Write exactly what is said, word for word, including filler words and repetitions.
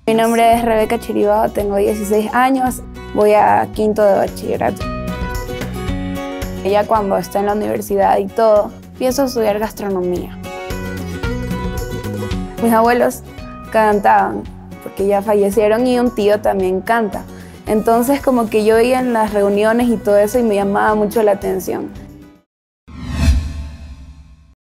Mi nombre es Rebeca Chiribao, tengo dieciséis años, voy a quinto de bachillerato. Ya cuando esté en la universidad y todo, pienso estudiar gastronomía. Mis abuelos cantaban, porque ya fallecieron, y un tío también canta. Entonces como que yo iba en las reuniones y todo eso y me llamaba mucho la atención.